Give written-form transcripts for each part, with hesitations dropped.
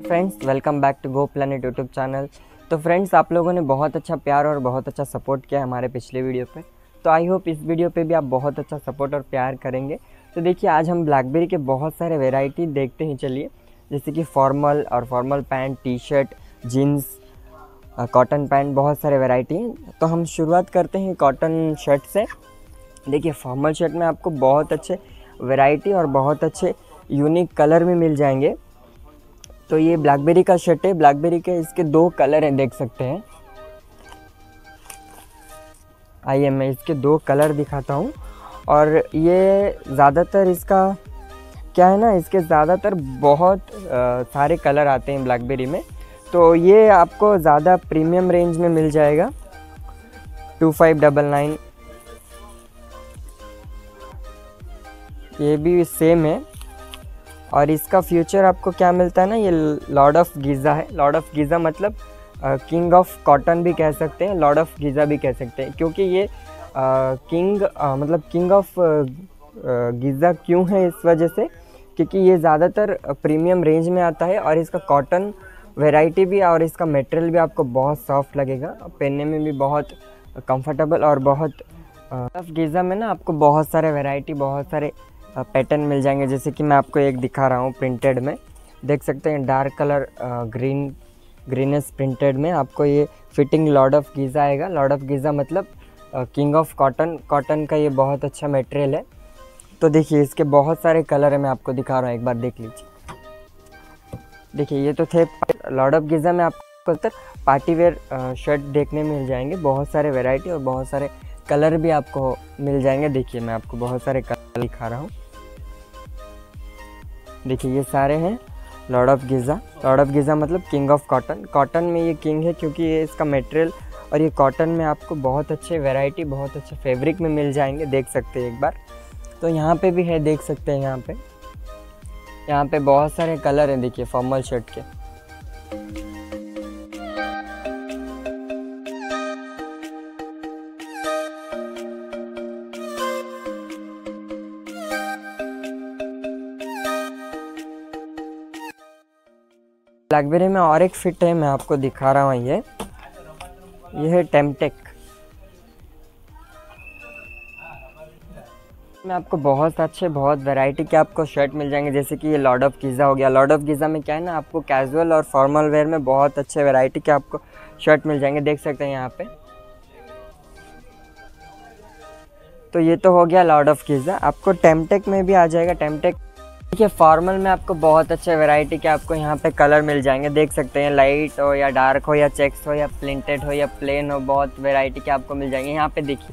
Friends, welcome back to go planet YouTube channel. तो friends, आप लोगों ने बहुत अच्छा प्यार और बहुत अच्छा सपोर्ट किया हमारे पिछले वीडियो पे। तो आई होप इस वीडियो पे भी आप बहुत अच्छा सपोर्ट और प्यार करेंगे। तो देखिए, आज हम ब्लैकबेरी के बहुत सारे वैरायटी देखते ही चलिए, जैसे कि फॉर्मल और formal pants, T shirt, jeans, cotton pants, बहुत सारे वैरायटी हैं। तो हम शुरुआत करते हैं कॉटन शर्ट से। देखिए, फॉर्मल शर्ट में आपको बहुत अच्छे वैरायटी और बहुत अच्छे यूनिक कलर में मिल जाएंगे। तो ये ब्लैकबेरी का शर्ट है। ब्लैकबेरी के इसके दो कलर हैं, देख सकते हैं। आइए मैं इसके दो कलर दिखाता हूँ। और ये ज़्यादातर इसका क्या है ना, इसके ज़्यादातर बहुत सारे कलर आते हैं ब्लैकबेरी में। तो ये आपको ज़्यादा प्रीमियम रेंज में मिल जाएगा, 2599। ये भी सेम है। और इसका फ्यूचर आपको क्या मिलता है ना, ये लॉर्ड ऑफ गीज़ा है। लॉर्ड ऑफ गीज़ा मतलब किंग ऑफ कॉटन भी कह सकते हैं, लॉर्ड ऑफ गीज़ा भी कह सकते हैं। क्योंकि ये मतलब किंग ऑफ गीज़ा क्यों है, इस वजह से क्योंकि ये ज़्यादातर प्रीमियम रेंज में आता है और इसका कॉटन वैरायटी भी और इसका मटेरियल भी आपको बहुत सॉफ्ट लगेगा, पहनने में भी बहुत कंफर्टेबल और बहुत ऑफ गीज़ा में ना आपको बहुत सारे वैरायटी, बहुत सारे पैटर्न मिल जाएंगे। जैसे कि मैं आपको एक दिखा रहा हूँ प्रिंटेड में, देख सकते हैं, डार्क कलर ग्रीनिश प्रिंटेड में आपको ये फिटिंग लॉर्ड ऑफ गीज़ा आएगा। लॉर्ड ऑफ गीज़ा मतलब किंग ऑफ कॉटन। कॉटन का ये बहुत अच्छा मटेरियल है। तो देखिए, इसके बहुत सारे कलर है, मैं आपको दिखा रहा हूँ, एक बार देख लीजिए। देखिए, ये तो थे लॉर्ड ऑफ गीज़ा में आपको पार्टी वेयर शर्ट देखने मिल जाएंगे। बहुत सारे वैरायटी और बहुत सारे कलर भी आपको मिल जाएंगे। देखिए, मैं आपको बहुत सारे कलर दिखा रहा हूँ। देखिए, ये सारे हैं lord of Giza. Lord of Giza मतलब किंग ऑफ कॉटन। कॉटन में ये किंग है क्योंकि ये इसका मटेरियल, और ये कॉटन में आपको बहुत अच्छे वैरायटी, बहुत अच्छे फैब्रिक में मिल जाएंगे, देख सकते हैं एक बार। तो यहाँ पे भी है, देख सकते हैं, यहाँ पे बहुत सारे कलर हैं। देखिए, फॉर्मल शर्ट के। ब्लैकबेरी में और एक फिट है, मैं आपको दिखा रहा हूँ। ये है टेम्पटेक में आपको बहुत अच्छे, बहुत वैरायटी के आपको शर्ट मिल जाएंगे। जैसे कि ये लॉर्ड ऑफ गीज़ा हो गया। लॉर्ड ऑफ गीज़ा में क्या है ना, आपको कैजुअल और फॉर्मल वेयर में बहुत अच्छे वैरायटी के आपको शर्ट मिल जाएंगे, देख सकते हैं यहाँ पे। तो ये तो हो गया लॉर्ड ऑफ गीज़ा। आपको टेम्पटेक में भी आ जाएगा। टेम्पटेक देखिए, फॉर्मल में आपको बहुत अच्छे वैरायटी के आपको यहाँ पे कलर मिल जाएंगे, देख सकते हैं। लाइट हो या डार्क हो या चेक्स हो या प्रिंटेड हो या प्लेन हो, बहुत वैरायटी के आपको मिल जाएंगे। यहाँ पे देखिए,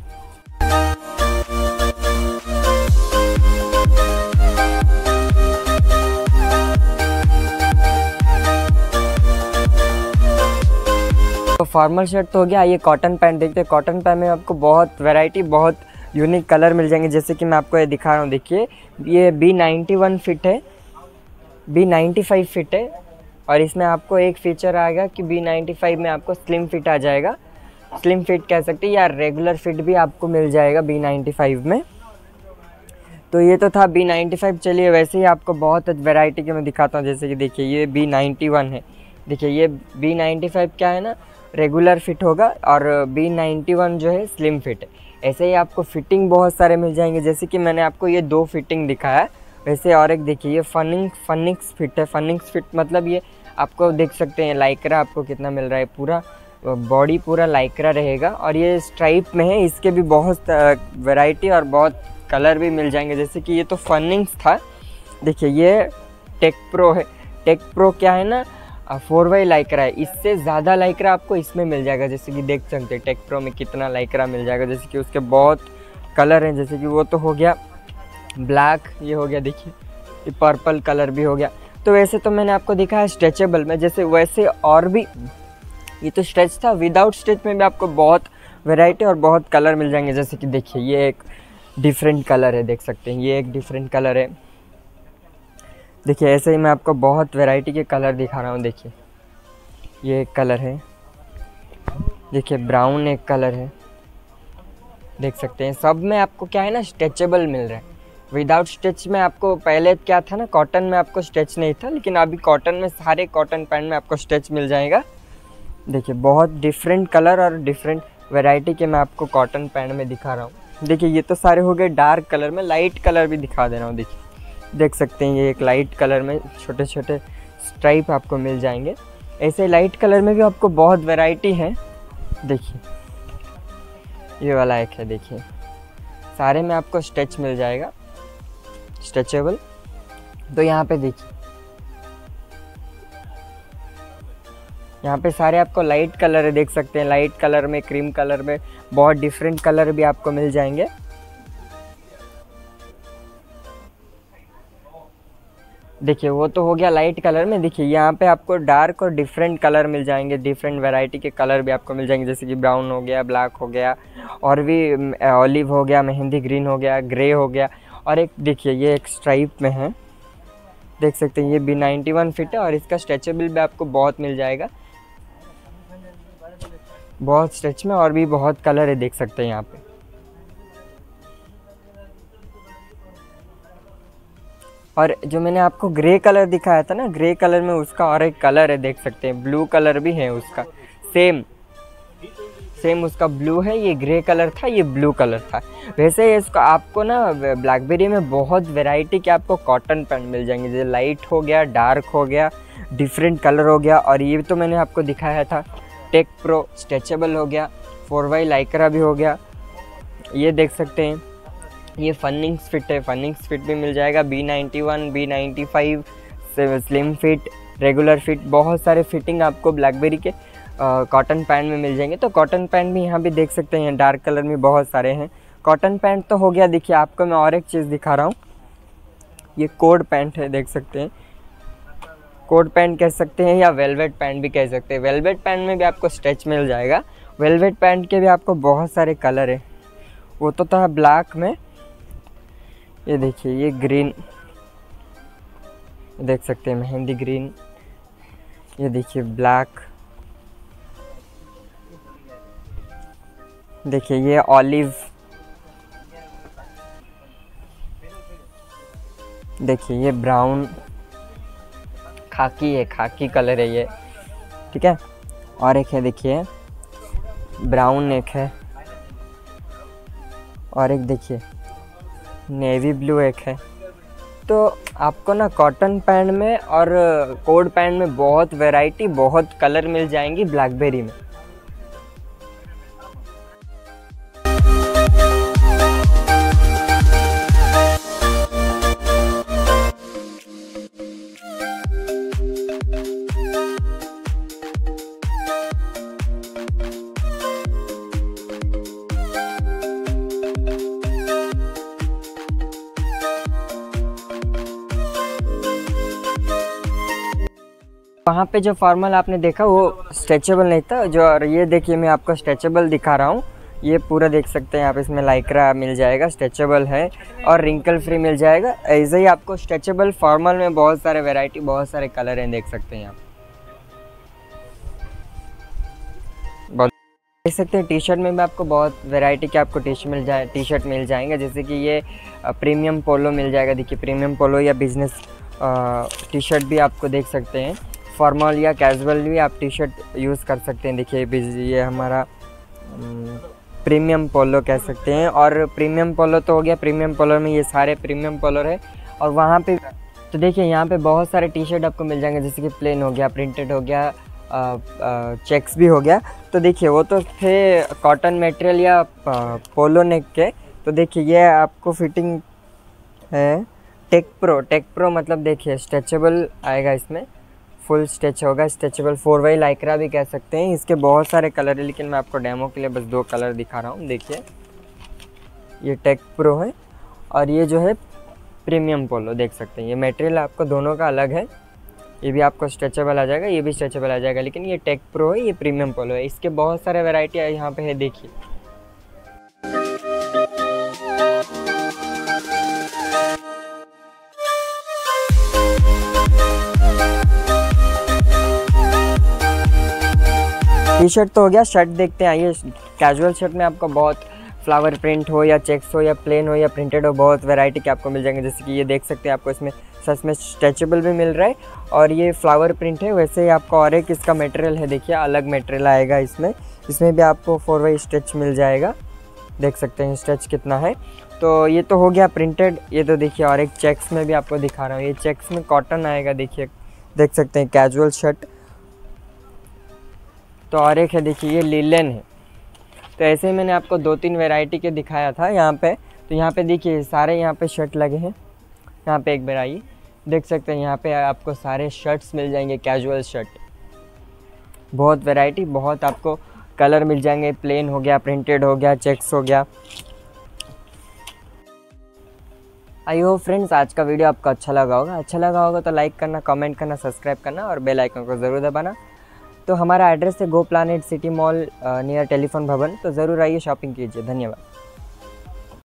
तो फॉर्मल शर्ट तो हो गया। ये कॉटन पैंट देखते हैं। कॉटन पैंट में आपको बहुत वैरायटी, बहुत यूनिक कलर मिल जाएंगे। जैसे कि मैं आपको ये दिखा रहा हूँ। देखिए, ये B91 फिट है, B95 फिट है। और इसमें आपको एक फीचर आएगा कि B95 में आपको स्लिम फिट आ जाएगा। स्लिम फिट कह सकते हैं, या रेगुलर फिट भी आपको मिल जाएगा B95 में। तो ये तो था B95। चलिए, वैसे ही आपको बहुत वैरायटी के मैं दिखाता हूँ। जैसे कि देखिए, ये B91 है। देखिए, ये B95 क्या है ना, रेगुलर फिट होगा, और B91 जो है स्लिम फिट है। ऐसे ही आपको फिटिंग बहुत सारे मिल जाएंगे। जैसे कि मैंने आपको ये दो फिटिंग दिखाया, वैसे और एक देखिए, ये फनिक्स फिट है। फनिक्स फिट मतलब ये आपको देख सकते हैं लाइक्रा आपको कितना मिल रहा है, पूरा बॉडी पूरा लाइक्रा रहेगा। और ये स्ट्राइप में है। इसके भी बहुत वैरायटी और बहुत कलर भी मिल जाएंगे। जैसे कि ये तो फनिक्स था। देखिए, ये टेक प्रो है। टेक प्रो क्या है ना, 4Y लाइक्रा है। इससे ज़्यादा लाइक्रा आपको इसमें मिल जाएगा। जैसे कि देख सकते हैं टेक प्रो में कितना लाइक्रा मिल जाएगा। जैसे कि उसके बहुत कलर हैं। जैसे कि वो तो हो गया ब्लैक, ये हो गया, देखिए ये पर्पल कलर भी हो गया। तो वैसे तो मैंने आपको दिखाया स्ट्रेचेबल में, जैसे वैसे और भी, ये तो स्ट्रेच था। विदाउट स्ट्रेच में भी आपको बहुत वैरायटी और बहुत कलर मिल जाएंगे। जैसे कि देखिए, ये एक डिफरेंट कलर है, देख सकते हैं, ये एक डिफरेंट कलर है। देखिए, ऐसे ही मैं आपको बहुत वैरायटी के कलर दिखा रहा हूँ। देखिए, ये एक कलर है। देखिए, ब्राउन एक कलर है, देख सकते हैं। सब में आपको क्या है ना, स्ट्रेचेबल मिल रहा है। विदाउट स्टिच में आपको पहले क्या था ना, कॉटन में आपको स्टिच नहीं था, लेकिन अभी कॉटन में सारे कॉटन पैंट में आपको स्टिच मिल जाएगा। देखिए बहुत डिफरेंट कलर और डिफरेंट वैरायटी के मैं आपको कॉटन पैंट में दिखा रहा हूँ। देखिए ये तो सारे हो गए डार्क कलर में, लाइट कलर भी दिखा दे रहा हूँ। देखिए देख सकते हैं ये एक लाइट कलर में छोटे छोटे स्ट्राइप आपको मिल जाएंगे। ऐसे लाइट कलर में भी आपको बहुत वैरायटी है। देखिए ये वाला एक है, देखिए सारे में आपको स्टिच मिल जाएगा, स्ट्रेचेबल। तो यहाँ पे देखिए, यहाँ पे सारे आपको लाइट कलर है, देख सकते हैं लाइट कलर में, क्रीम कलर में, बहुत डिफरेंट कलर भी आपको मिल जाएंगे। देखिए वो तो हो गया लाइट कलर में। देखिए यहाँ पे आपको डार्क और डिफरेंट कलर मिल जाएंगे, डिफरेंट वैरायटी के कलर भी आपको मिल जाएंगे, जैसे कि ब्राउन हो गया, ब्लैक हो गया, और भी ऑलिव हो गया, मेहंदी ग्रीन हो गया, ग्रे हो गया, और एक देखिए ये एक स्ट्राइप में है, देख सकते हैं। ये भी 91 फिट है और इसका स्ट्रेचेबल भी आपको बहुत मिल जाएगा, बहुत स्ट्रेच में, और भी बहुत कलर है, देख सकते हैं यहाँ पे। और जो मैंने आपको ग्रे कलर दिखाया था ना, ग्रे कलर में उसका और एक कलर है, देख सकते हैं ब्लू कलर भी है उसका, सेम उसका ब्लू है। ये ग्रे कलर था, ये ब्लू कलर था। वैसे इसको आपको ना ब्लैकबेरी में बहुत वैरायटी के आपको कॉटन पैंट मिल जाएंगे, जैसे लाइट हो गया, डार्क हो गया, डिफरेंट कलर हो गया। और ये तो मैंने आपको दिखाया था टेक प्रो स्ट्रेचेबल हो गया, 4Y लाइक्रा भी हो गया। ये देख सकते हैं ये फनिंग्स फिट है, फनिंग्स फिट भी मिल जाएगा, B91, B95, slim fit, regular fit, बहुत सारे फिटिंग आपको ब्लैकबेरी के कॉटन पैंट में मिल जाएंगे। तो कॉटन पैंट भी यहाँ भी देख सकते हैं, डार्क कलर में बहुत सारे हैं। कॉटन पैंट तो हो गया। देखिए आपको मैं और एक चीज़ दिखा रहा हूँ, ये कोड पैंट है, देख सकते हैं, कोड पैंट कह सकते हैं या वेलवेट पैंट भी कह सकते हैं। वेलवेट पैंट में भी आपको स्ट्रेच मिल जाएगा। वेलवेट पैंट के भी आपको बहुत सारे कलर है, वो तो था ब्लैक में, ये देखिए ये ग्रीन, देख सकते हैं मेहंदी ग्रीन, ये देखिए ब्लैक, देखिए ये ऑलिव, देखिए ये ब्राउन, खाकी है, खाकी कलर है ये, ठीक है। और एक है देखिए ब्राउन, एक है, और एक देखिए नेवी ब्लू एक है। तो आपको ना कॉटन पैंट में और कोड पैंट में बहुत वैरायटी, बहुत कलर मिल जाएंगी ब्लैकबेरी में। वहाँ पे जो फॉर्मल आपने देखा वो स्ट्रेचेबल नहीं था, जो, और ये देखिए मैं आपको स्ट्रेचेबल दिखा रहा हूँ। ये पूरा देख सकते हैं आप, इसमें लाइक्रा मिल जाएगा, स्ट्रेचेबल है और रिंकल फ्री मिल जाएगा। ऐसे ही आपको स्ट्रेचेबल फॉर्मल में बहुत सारे वैरायटी, बहुत सारे कलर हैं, देख सकते हैं आप। देख सकते हैं टी शर्ट में भी आपको बहुत वैरायटी के आपको टी शर्ट मिल जाएंगे, जैसे कि ये प्रीमियम पोलो मिल जाएगा। देखिए प्रीमियम पोलो या बिजनेस टी शर्ट भी आपको देख सकते हैं, फॉर्मल या कैजुअल भी आप टी शर्ट यूज़ कर सकते हैं। देखिए ये हमारा प्रीमियम पोलो कह सकते हैं, और प्रीमियम पोलो तो हो गया। प्रीमियम पोलो में ये सारे प्रीमियम पोलो है। और वहाँ पे तो देखिए यहाँ पे बहुत सारे टी शर्ट आपको मिल जाएंगे, जैसे कि प्लेन हो गया, प्रिंटेड हो गया, चेक्स भी हो गया। तो देखिए वो तो थे कॉटन मटेरियल या पोलो नेक के। तो देखिए ये आपको फिटिंग है टेक प्रो मतलब देखिए स्ट्रेचेबल आएगा, इसमें फुल स्ट्रेच होगा, स्ट्रेचेबल 4Y लाइक्रा भी कह सकते हैं। इसके बहुत सारे कलर है, लेकिन मैं आपको डेमो के लिए बस 2 कलर दिखा रहा हूँ। देखिए ये टेक प्रो है और ये जो है प्रीमियम पोलो, देख सकते हैं। ये मटेरियल आपको दोनों का अलग है, ये भी आपको स्ट्रेचेबल आ जाएगा, ये भी स्ट्रेचेबल आ जाएगा, लेकिन ये टेक प्रो है, ये प्रीमियम पोलो है। इसके बहुत सारे वैरायटी यहाँ पे है, देखिए। टी शर्ट तो हो गया, शर्ट देखते हैं। आइए कैजुअल शर्ट में आपको बहुत फ्लावर प्रिंट हो या चेक्स हो या प्लेन हो या प्रिंटेड हो, बहुत वैरायटी के आपको मिल जाएंगे। जैसे कि ये देख सकते हैं, आपको इसमें सच में स्ट्रेचेबल भी मिल रहा है और ये फ्लावर प्रिंट है। वैसे ही आपको और एक इसका मटेरियल है, देखिए अलग मटेरियल आएगा इसमें भी आपको 4 वे स्ट्रेच मिल जाएगा। देख सकते हैं स्ट्रेच कितना है। तो ये तो हो गया प्रिंटेड। ये तो देखिए और एक चेक्स में भी आपको दिखा रहा हूँ, ये चेक्स में कॉटन आएगा, देखिए देख सकते हैं कैजुअल शर्ट। तो और एक है देखिए ये लिलन है। तो ऐसे ही मैंने आपको 2-3 वैरायटी के दिखाया था यहाँ पे। तो यहाँ पे देखिए सारे यहाँ पे शर्ट लगे हैं। यहाँ पे एक बार आइए, देख सकते हैं यहाँ पे आपको सारे शर्ट्स मिल जाएंगे, कैजुअल शर्ट। बहुत वैरायटी, बहुत आपको कलर मिल जाएंगे। प्लेन हो गया, प्रिंटेड हो गया, चेक्स हो गया। आई होप फ्रेंड्स आज का वीडियो आपको अच्छा लगा होगा तो लाइक करना, कमेंट करना, सब्सक्राइब करना और बेल आइकन को ज़रूर दबाना। तो हमारा एड्रेस है go planet city mall near telephone Bhavan. तो ज़रूर आइए, शॉपिंग कीजिए। धन्यवाद।